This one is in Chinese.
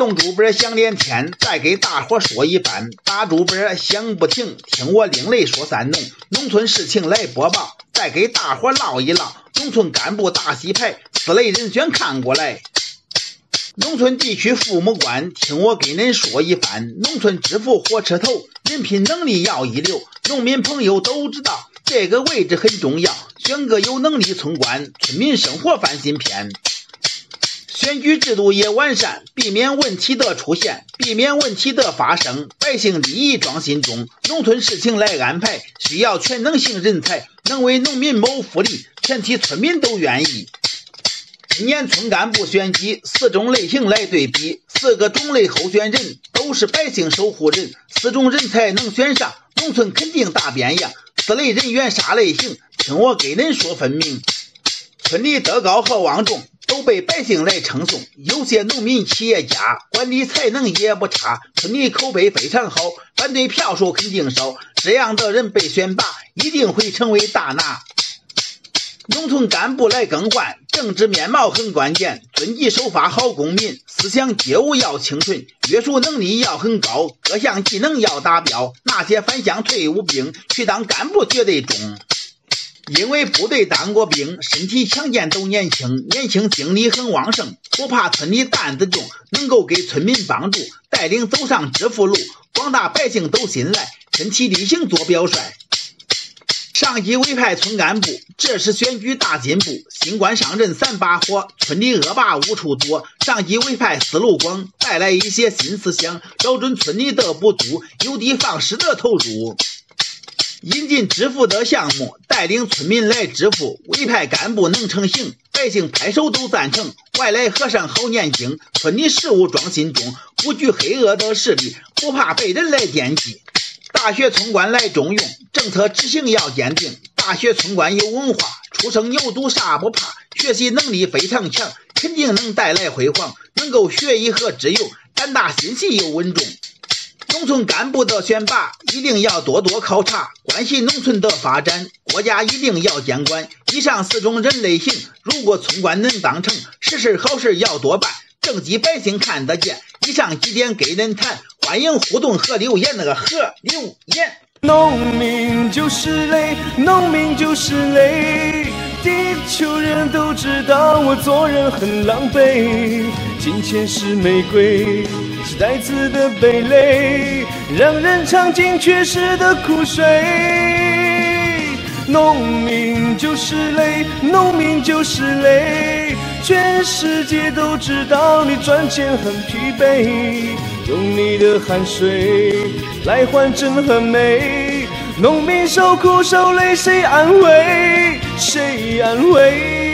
众主播想连天，再给大伙说一番。大主播想不停，听我另类说三农，农村事情来播报，再给大伙唠一唠。农村干部大洗牌，4类人选看过来。农村地区父母官，听我给您说一番。农村致富火车头，人品能力要一流。农民朋友都知道，这个位置很重要，选个有能力村官，村民生活翻新篇。选举制度也完善，避免问题的出现，避免问题的发生，百姓利益装心中。农村事情来安排，需要全能性人才，能为农民谋福利，全体村民都愿意。今年村干部选举4种类型来对比，4个种类候选人都是百姓守护人，4种人才能选上，农村肯定大变样。4类人员啥类型，听我给您说分明。村里德高和望重，都被百姓来称颂，有些农民企业家管理才能也不差，村里口碑非常好，反对票数肯定少，这样的人被选拔一定会成为大拿。农村干部来更换，政治面貌很关键，遵纪守法好公民，思想觉悟要清纯，约束能力要很高，各项技能要达标，那些返乡退伍兵去当干部绝对中。因为部队当过兵，身体强健都年轻，年轻精力很旺盛，不怕村里担子重，能够给村民帮助，带领走上致富路，广大百姓都信赖，身体力行做表率。上级委派村干部，这是选举大进步，新官上任3把火，村里恶霸无处躲，上级委派思路广，带来一些新思想，找准村里的不足，有的放矢的投入。引进致富的项目，带领村民来致富，委派干部能成型，百姓拍手都赞成。外来和尚好念经，村里事务装心中，不惧黑恶的势力，不怕被人来惦记。大学村官来重用，政策执行要坚定。大学村官有文化，初生牛犊啥不怕，学习能力非常强，肯定能带来辉煌，能够学艺和致用，胆大心细又稳重。农村干部的选拔一定要多多考察，关系农村的发展，国家一定要监管。以上4种人类型，如果村官能当成，实事好事要多办，政绩百姓看得见。以上几点给人谈，欢迎互动和留言，和留言。 农民就是累，农民就是累，地球人都知道我做人很狼狈，金钱是玫瑰，是带刺的蓓蕾，让人尝尽缺失的苦水。农民就是累，农民就是累，全世界都知道你赚钱很疲惫，用你的汗水来换真和美，农民受苦受累谁安慰？谁安慰？